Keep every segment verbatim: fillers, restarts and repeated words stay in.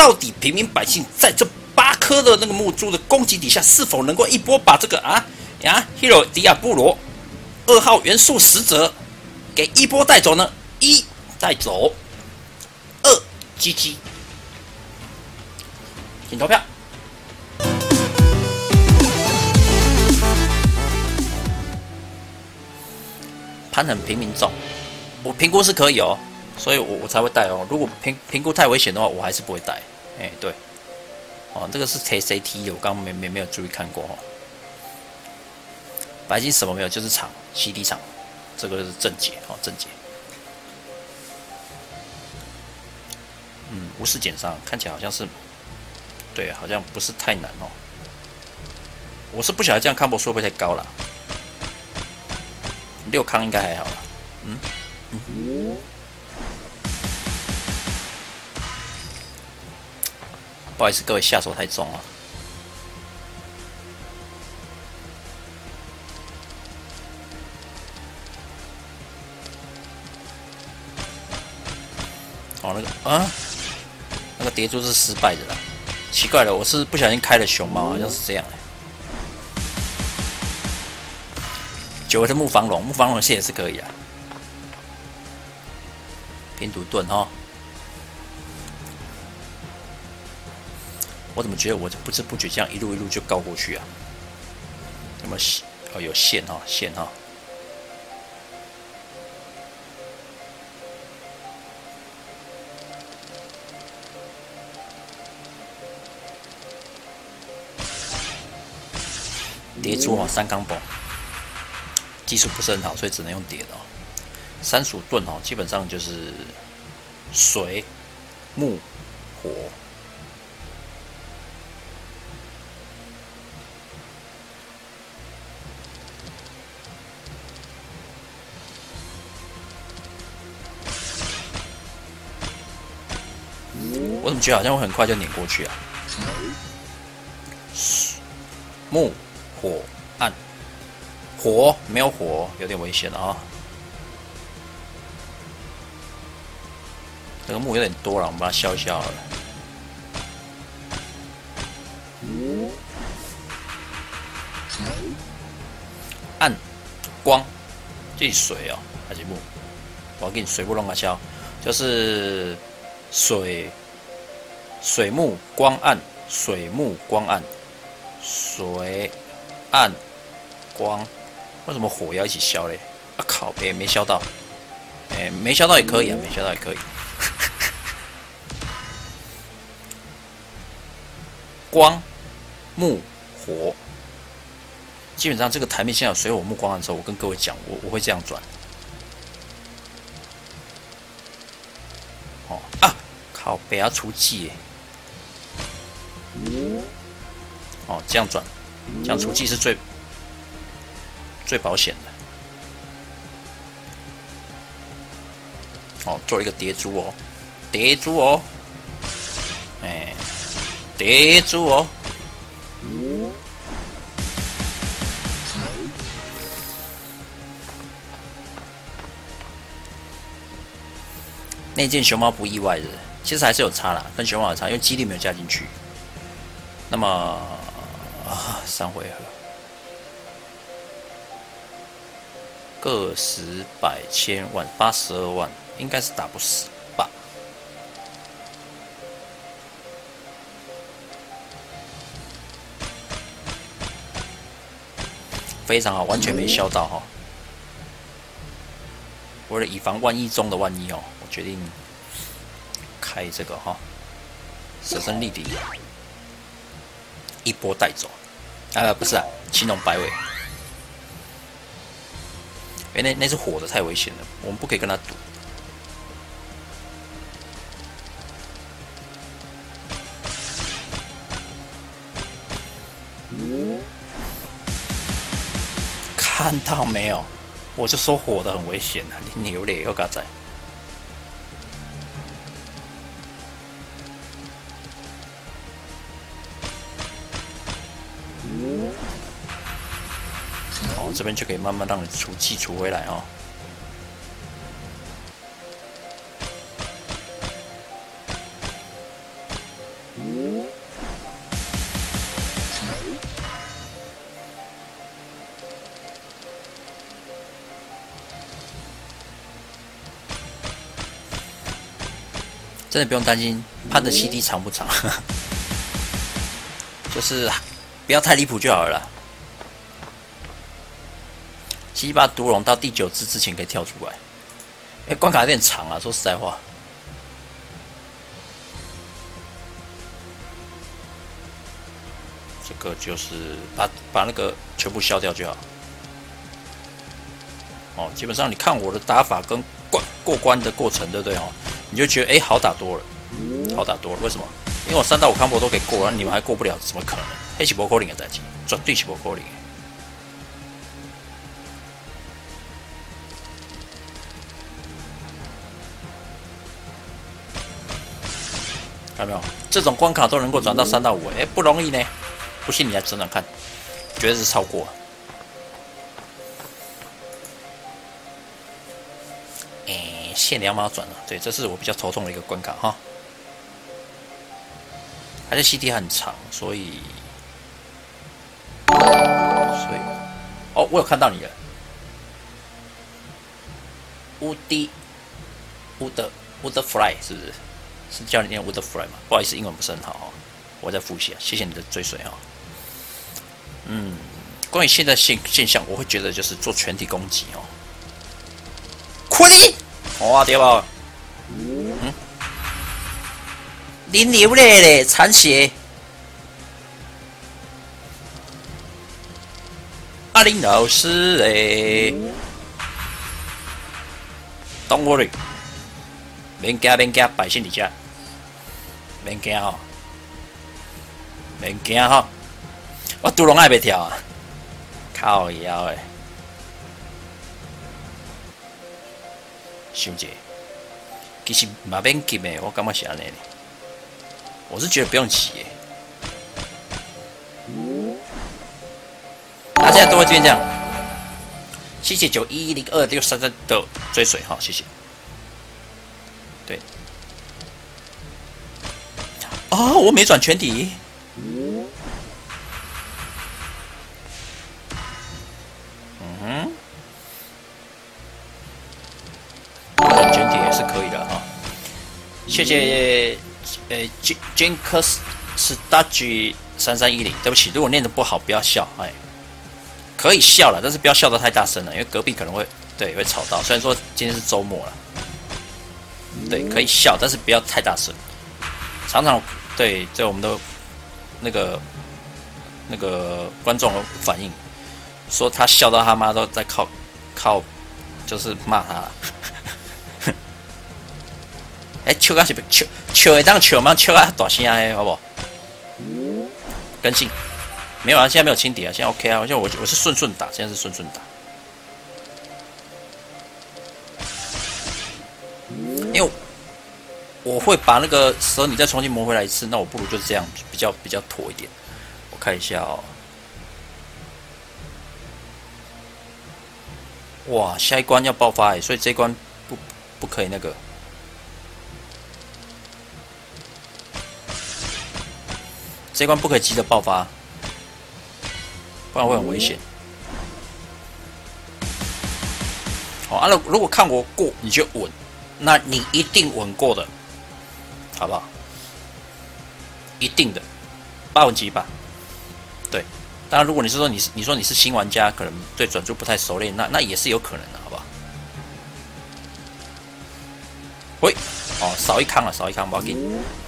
到底平民百姓在这八颗的那个木珠的攻击底下，是否能够一波把这个啊呀 Hero 迪亚布罗二号元素使者给一波带走呢？一带走，二 G G， 请投票。盘很平民重，我评估是可以哦，所以我我才会带哦。如果评评估太危险的话，我还是不会带。哎、欸，对，哦，这个是 K C T 的，我刚刚没没没有注意看过哦。白金什么没有，就是场 C D 场，这个是正解哦，正解。嗯，无视减伤，看起来好像是，对，好像不是太难哦。我是不晓得这样康博数会不会太高了。六康应该还好啦，嗯嗯，不好意思，各位下手太重了。哦，那个啊，那个叠珠是失败的啦，奇怪了，我是不小心开了熊猫，好像是这样、欸。九个是木防龙，木防龙线也是可以啊。拼图盾哈，我怎么觉得我不知不觉这样一路一路就高过去啊？有没有线？哦，有线哈，线哈。叠珠哈，三钢崩。技术不是很好，所以只能用叠的哦。三鼠盾哦，基本上就是水、木、火。我怎么觉得好像会很快就碾过去啊？木、火、暗。火没有火，有点危险了啊！这个木有点多了，我们把它消一消好了。暗光，这是水哦，还是木？我给你水不弄啊消，就是水水木光暗，水木光暗，水暗光。为什么火要一起消嘞？啊靠！别没消到，哎、欸，没消到也可以啊，没消到也可以。光、木、火，基本上这个台面现在有水火木光暗的时候，我跟各位讲，我我会这样转。哦啊，靠！北要出技耶。哦，这样转，这样出技是最。最保险的哦，做了一个叠珠哦，叠珠哦，哎、欸，叠珠哦，那件熊猫不意外的，其实还是有差啦，跟熊猫有差，因为几率没有加进去。那么啊，三回合。个十百千万八十二万，应该是打不死吧？非常好，完全没消到哈。为了以防万一中的万一哦，我决定开这个哈，舍身力敌，一波带走。啊，不是啊，青龙摆尾。哎、欸，那那是火的，太危险了，我们不可以跟他赌。看到没有？我就说火的很危险啊！你牛嘞，又嘎仔。哦，这边就可以慢慢让你除气除回来哦。 真的不用担心攀的 C D 长不长，就是不要太离谱就好了啦。七八毒龙到第九只之前可以跳出来。哎、欸，关卡有点长啊，说实在话。这个就是把把那个全部消掉就好。哦，基本上你看我的打法跟过过关的过程，对不对哦？你就觉得哎、欸，好打多了，好打多了。为什么？因为我三到五康博都可以过，然后你们还过不了，怎么可能？黑起波扣零的代机，绝对是波扣零。看到没有？这种关卡都能够转到三到五，哎，不容易呢。不信你来转转看，绝对是超过。哎，限两码转了，对，这是我比较头痛的一个关卡哈。还是 C D 很长，所以，所以，哦，我有看到你了。乌迪，乌的乌的 fly 是不是？是叫你念 wood fly 吗？不好意思，英文不是很好哈，我再复习啊。谢谢你的追随哈。嗯，关于现在现现象，我会觉得就是做全体攻击哦。快点！哇，对吧？嗯，你流泪嘞，残血。阿林老师嘞 ，Don't worry。免惊免惊，百姓伫遮，免惊吼，免惊吼，我拄龙爱袂跳啊，靠腰诶，想者，其实嘛免急诶，我感觉是安尼咧，我是觉得不用急诶，那现在都会这边这样，谢谢九一零二六三三的追随哈，谢谢。对，哦，我没转全体，嗯哼，转全体也是可以的哈。谢谢，呃 ，Jinx Stage 三三一零，对不起，如果念得不好不要笑，哎，可以笑了，但是不要笑得太大声了，因为隔壁可能会对会吵到。虽然说今天是周末了。对，可以笑，但是不要太大声。常常对，对我们的那个那个观众反映说，他笑到他妈都在靠靠，就是骂他了。哎、欸，笑到是不笑笑会当笑吗？笑啊大声啊，好不好？更新没有啊，现在没有清底啊，现在 OK 啊，现在我我是顺顺打，现在是顺顺打。因为我会把那个蛇你再重新磨回来一次，那我不如就这样比较比较妥一点。我看一下哦，哇，下一关要爆发哎，所以这一关不不可以那个，这一关不可以急着爆发，不然会很危险。好啊，如果看我过你就稳。那你一定稳过的，好不好？一定的，八稳几把。对，当然，如果你是说你是你说你是新玩家，可能对转注不太熟练，那那也是有可能的，好不好？喂，哦，少一康了，少一康，不要紧。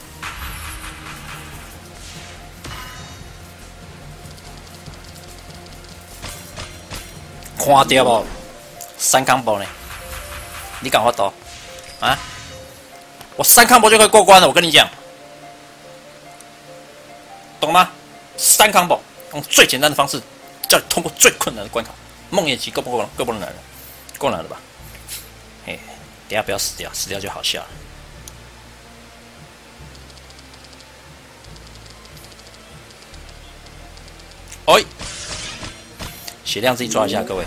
看到不？三康宝呢？你敢发刀？啊！我三康博就可以过关了，我跟你讲，懂吗？三康博用最简单的方式，叫你通过最困难的关卡。梦魇级够不够够不难了？够难了吧？嘿，等下不要死掉，死掉就好笑了。哎，血量自己抓一下，各位。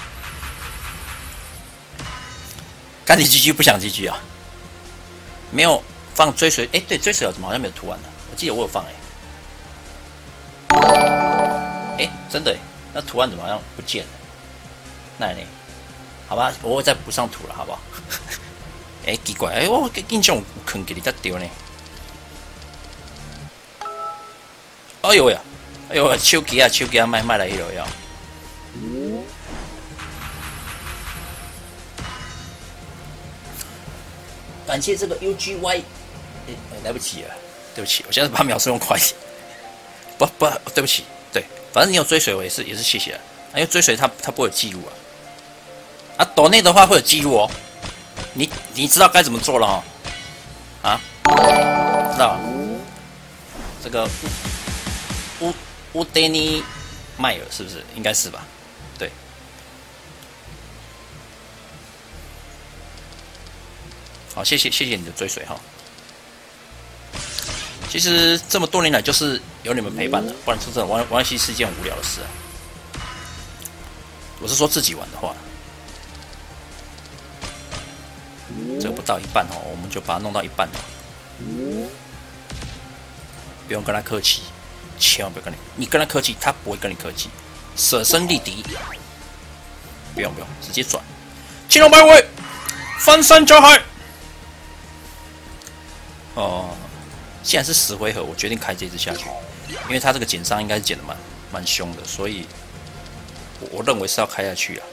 看你 G G 不想 G G 啊？没有放追随，哎、欸，对，追随怎么好像没有图案呢？我记得我有放哎、欸，哎、欸，真的、欸，那图案怎么好像不见了？那呢？好吧，我会再补上图了，好不好？ 哎、欸，奇怪，哎、欸，我印象有坑给你才对呢。哎呦呀，哎呦，手机啊，手机啊，卖卖来一路要。感谢这个 U G Y， 哎、欸，来不及了，对不起，我现在把秒数用快一点。不不，对不起，对，反正你有追随我也是也是谢谢啊，因为追随他他不会有记录啊。啊，抖内的话会有记录哦。你你知道该怎么做了哈、哦？啊，知道？这个乌乌乌德尼迈尔是不是？应该是吧？对。好，谢谢谢谢你的追随哈。其实这么多年来就是有你们陪伴的，不然说真的玩玩游戏是一件无聊的事啊。我是说自己玩的话。这个不到一半哦，我们就把它弄到一半了。不用跟他客气，千万不要跟你，你跟他客气，他不会跟你客气，舍身力敌。不用不用，直接转，青龙摆尾，翻山交海。哦，既然是十回合，我决定开这只下去，因为他这个减伤应该是减的蛮蛮凶的，所以我我认为是要开下去啊。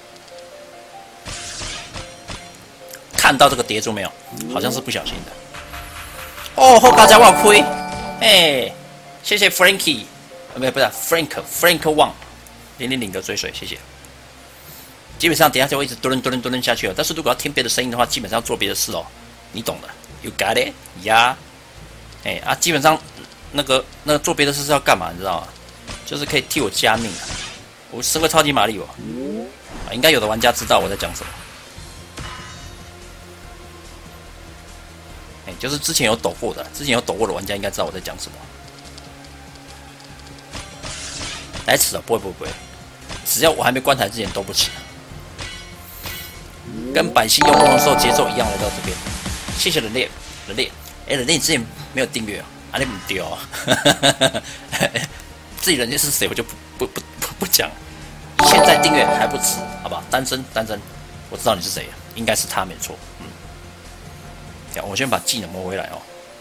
看到这个叠住没有？好像是不小心的。哦，后大家忘亏，哎，谢谢 Frankie， 没有不是 Frank Frank Wang 零零零的追随，谢谢。基本上等一下就会一直蹲蹲蹲蹲下去了。但是如果要听别的声音的话，基本上要做别的事哦，你懂的。You got it？ 呀、yeah ，哎啊，基本上那个那个做别的事是要干嘛？你知道吗？就是可以替我加命啊！我升个超级玛丽哦，啊，应该有的玩家知道我在讲什么。哎，就是之前有抖过的，之前有抖过的玩家应该知道我在讲什么。来迟了，不会不会不会，只要我还没关台之前都不迟。跟百姓用梦龙兽节奏一样来到这边，谢谢人类人类，哎人类之前没有订阅啊，啊你不丢啊，自己人家是谁我就不不不不不讲，现在订阅还不迟，好吧？单身单身，我知道你是谁，应该是他没错，嗯。我先把技能摸回来哦。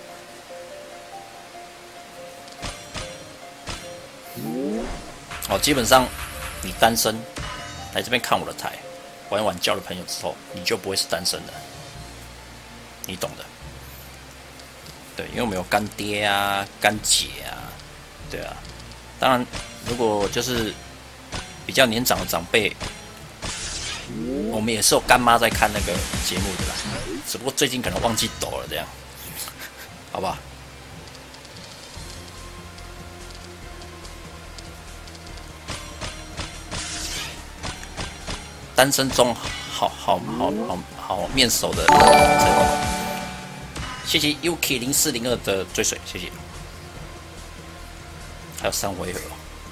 哦，基本上你单身来这边看我的台，玩一玩交了朋友之后，你就不会是单身的，你懂的。对，因为我们有干爹啊、干姐啊，对啊。当然，如果就是比较年长的长辈，我们也是有干妈在看那个节目的啦。只不过最近可能忘记抖了，这样，好吧？单身中好好好好好面熟的，谢谢 U K 零四零二的追随，谢谢。还有三回合。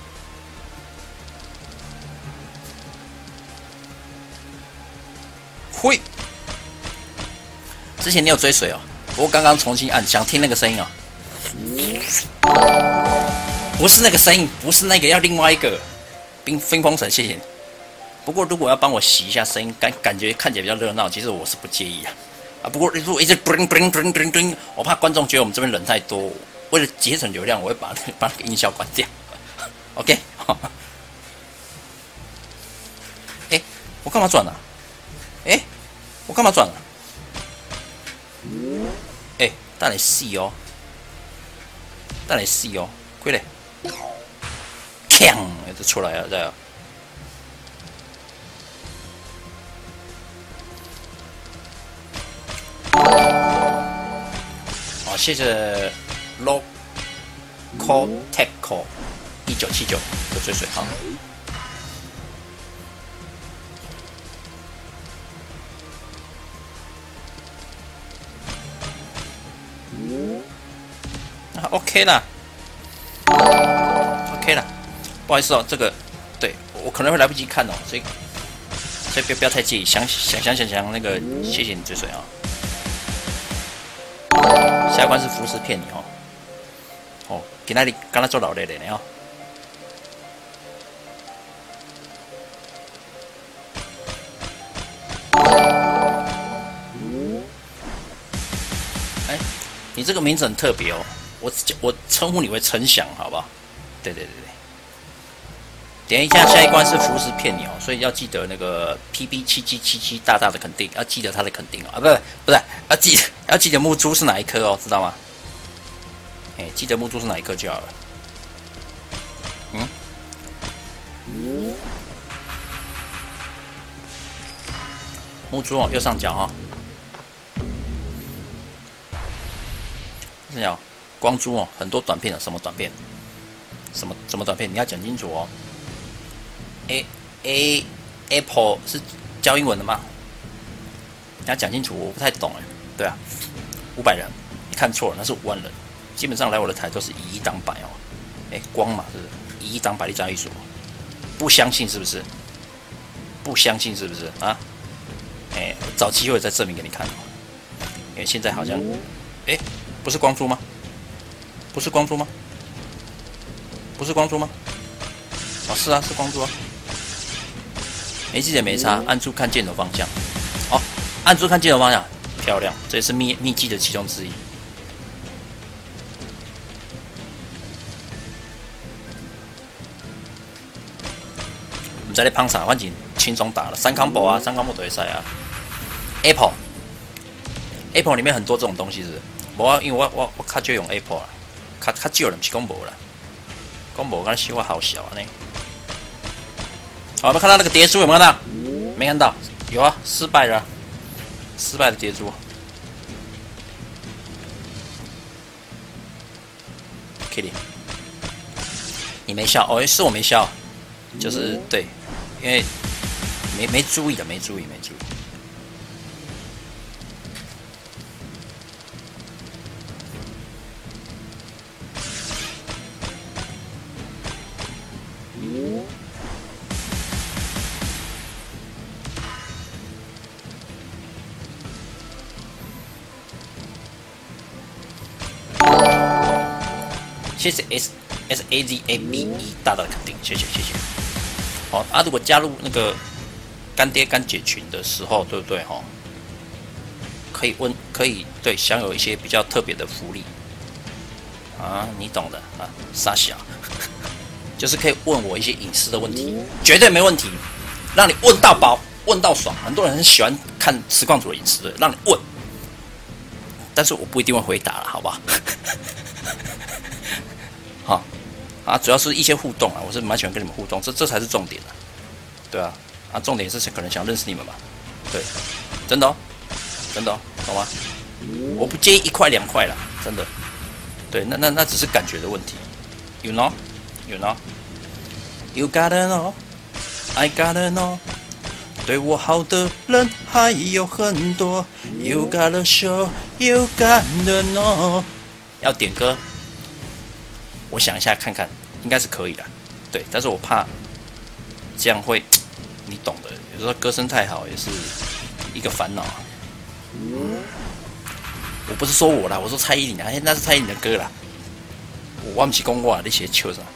会。之前你有追随哦，不过刚刚重新按，想听那个声音哦。不是那个声音，不是那个，要另外一个。冰冰风城，谢谢你。不过如果要帮我洗一下声音，感感觉看起来比较热闹，其实我是不介意啊。啊，不过如果一直 bling bling bling bling bling， 我怕观众觉得我们这边人太多，为了节省流量，我会把把那个音效关掉。OK， 哎、欸，我干嘛转了、啊？哎、欸，我干嘛转了、啊？哎、欸，等下死哦！等下死哦！快点！锵，就出来了，这样。好，谢谢 Local Techo 一九七九的追随哈。啊 ，OK 啦 ，OK 啦，不好意思哦，这个对我可能会来不及看哦，所以所以不要不要太介意，想想想想想那个，谢谢你追随啊。下一关是服饰骗你哦，哦，今仔日刚才做老累累呢哦。 你这个名字很特别哦，我我称呼你为陈翔，好不好？对对对对。点一下，下一关是服饰骗你哦，所以要记得那个 P B 七七七七大大的肯定，要记得它的肯定哦，啊，不是不是，要记得要记得木珠是哪一颗哦，知道吗？哎，记得木珠是哪一颗就好了。嗯。木珠哦，右上角哈、哦。右上角光珠哦，很多短片的，什么短片？什么什么短片？你要讲清楚哦。A A Apple 是教英文的吗？你要讲清楚，我不太懂哎。对啊，五百人，你看错了，那是五万人。基本上来我的台都是以一当百哦。哎，光嘛是以一当百的张艺术，不相信是不是？不相信是不是啊？哎，找机会再证明给你看。哎，现在好像，哎，不是光珠吗？不是光珠吗？不是光珠吗？哦，是啊，是光珠啊。没记得没差，按住看箭头方向。哦，按住看箭头方向，漂亮，这也是秘秘籍的其中之一。我们在那胖啥，反正轻松打了三 combo 啊，三 combo 都会赛啊。Apple Apple 里面很多这种东西是，无啊，因为我我我较少用 Apple 啦，较较少人不是讲无啦，讲无，敢小我好小啊呢。好，我们看到那个蝶珠有没有看到？没看到，有啊，失败了，失败的蝶珠。Kitty， 你没笑哦，是我没笑，就是对，因为没没注意的，没注意，没注意。谢谢 S S A Z A B E 大大的肯定，谢谢谢谢。好啊，如果加入那个干爹干姐群的时候，对不对哈？可以问，可以对享有一些比较特别的福利啊，你懂的啊，傻小，就是可以问我一些隐私的问题，绝对没问题，让你问到饱，问到爽。很多人很喜欢看实况组的隐私的，让你问，但是我不一定会回答了，好不好？好啊，主要是一些互动啊，我是蛮喜欢跟你们互动，这这才是重点啊，对啊，啊，重点是可能想认识你们嘛，对，真的哦，真的哦，懂吗？我不介意一块两块啦，真的，对，那那那只是感觉的问题 ，you know, you know, you gotta know, I gotta know， 对我好的人还有很多 ，you gotta show, you gotta know， 要点歌。我想一下看看，应该是可以的，对，但是我怕这样会，你懂的，有时候歌声太好也是一个烦恼啊。我不是说我啦，我说蔡依林啊，那是蔡依林的歌啦。我忘记讲我你写笑啥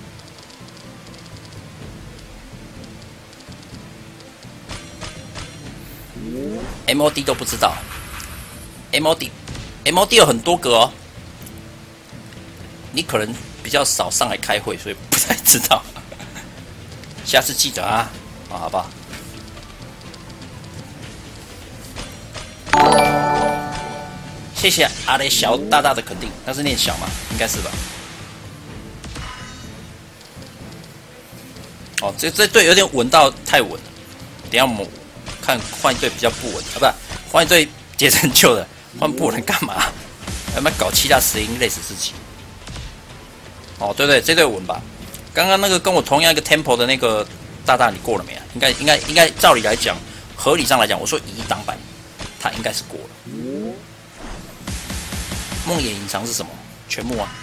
？M O D 都不知道 ，M O D M O D 有很多个哦。你可能比较少上来开会，所以不太知道。下次记得啊，啊，好不好？谢谢阿雷小大大的肯定，那是念小吗？应该是吧。哦，这这队有点稳到太稳了，等一下我们看换一队比较不稳啊，不是换一队结成就的，换不稳干嘛？要不要搞七大十音累死自己？哦，对对，这队稳吧。刚刚那个跟我同样一个 tempo 的那个大大，你过了没啊？应该应该应该，照理来讲，合理上来讲，我说以一当百，他应该是过了。梦魇隐藏是什么？全幕啊。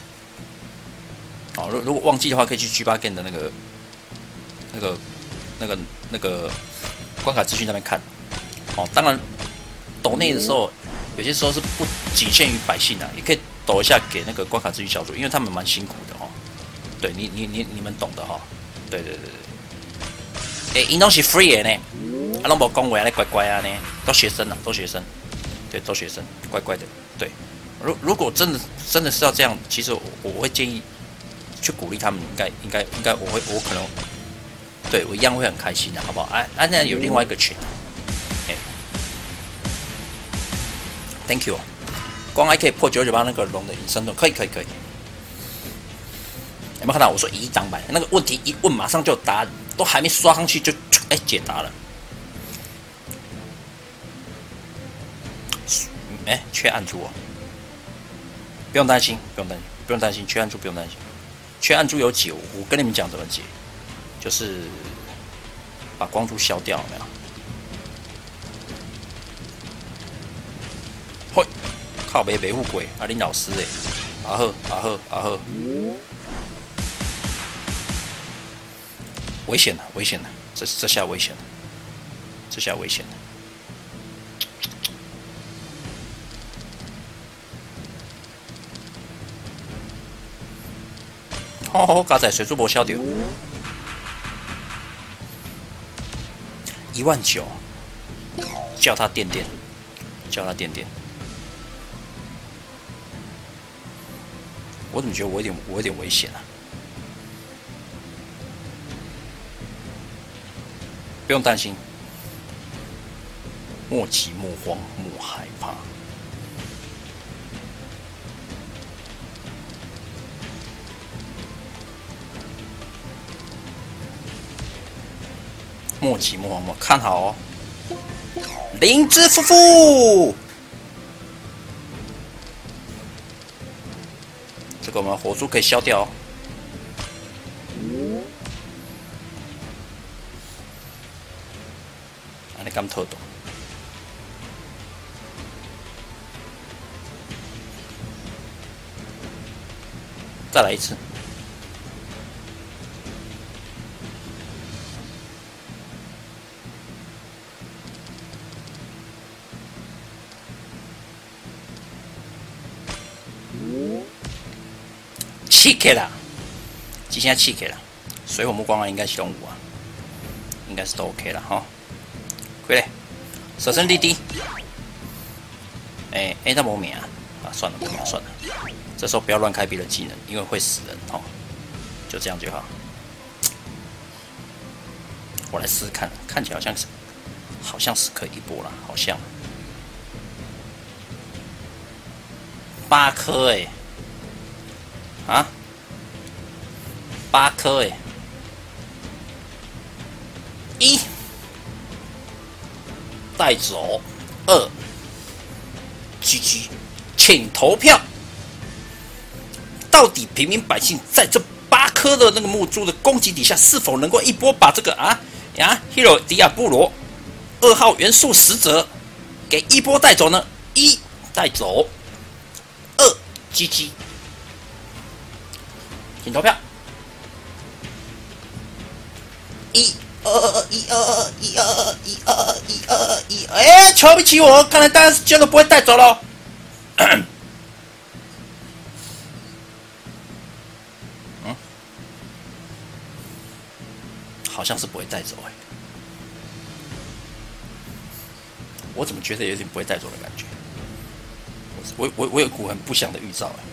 哦，如如果忘记的话，可以去 G 八 Game 的那个那个那个那个关卡资讯那边看。哦，当然，抖内的时候，有些时候是不仅限于百姓啊，也可以抖一下给那个关卡资讯小组，因为他们蛮辛苦的哦。对你你你你们懂的哈、哦。对对对对。诶，因拢是 free 的呢，啊，拢无讲话咧，乖乖啊呢，都学生啊，都学生，对，都学生，乖乖的，对。 如如果真的真的是要这样，其实我我会建议去鼓励他们，应该应该应该我会我可能对我一样会很开心的，好不好？哎、啊，啊，那有另外一个群，哎、欸、，Thank you， 光还可以破九九八那个龙的隐身盾，可以可以可以。有没有看到我说一张牌？那个问题一问马上就有答案，都还没刷上去就哎、欸、解答了。哎、欸，缺暗珠哦。不用担心，不用担心，不用担心，缺暗珠不用担心。缺暗珠有解，我跟你们讲怎么解，就是把光珠消掉，有没有？嘿，靠北北富贵，啊，林老师哎，啊呵啊呵啊呵，危险了，危险了，这这下危险了，这下危险了。好好，刚才水珠无消掉，一万九，叫他垫垫，叫他垫垫。我怎么觉得我有点我有点危险啊？不用担心，莫急莫慌莫害怕。莫急莫慌莫看好哦，灵芝夫妇，这个我们火珠可以消掉哦。啊，你敢偷懂？再来一次。气起啦，几下气起啦，水火木光啊，应该是用五啊，应该是都 OK 了哈。回来，舍身滴滴，哎哎，他没免啊，啊算了，不免算了，这时候不要乱开别的技能，因为会死人哈，就这样就好。我来试试看，看起来好像是，好像是可以一波了，好像八颗哎。啊，八颗哎，一带走，二 G G， 请投票，到底平民百姓在这八颗的那个木珠的攻击底下，是否能够一波把这个啊呀 Hero 迪亚布罗二号元素使者给一波带走呢？一带走，二 G G。请投票，一二二一二二一二二一二二一二二一，哎，瞧不起我，看来当然是真的不会带走喽。嗯，好像是不会带走哎，我怎么觉得有点不会带走的感觉？我我我有股很不祥的预兆哎。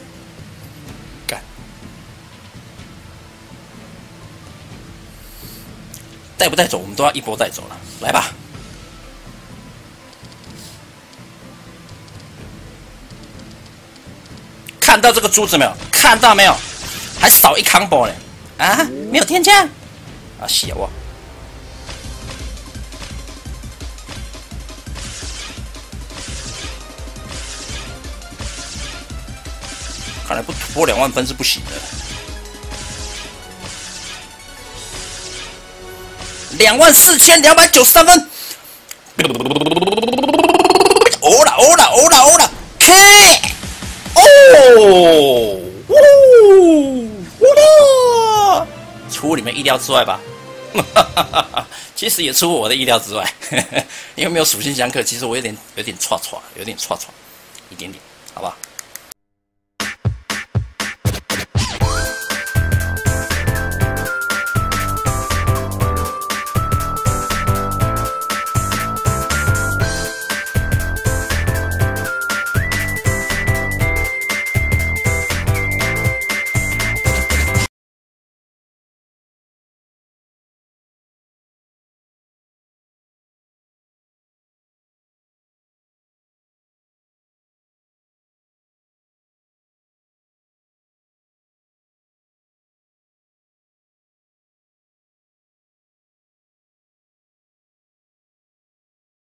带不带走，我们都要一波带走了。来吧，看到这个珠子没有？看到没有？还少一 combo 呢！啊，没有天降啊，小啊！看来不突破两万分是不行的。两万四千两百九十三分，欧啦欧啦欧啦欧啦 ，K， 哦，呜呜，出乎你们意料之外吧？其实也出乎我的意料之外，因为没有属性相克，其实我有点有点歘歘，有点歘歘，一点点，好吧？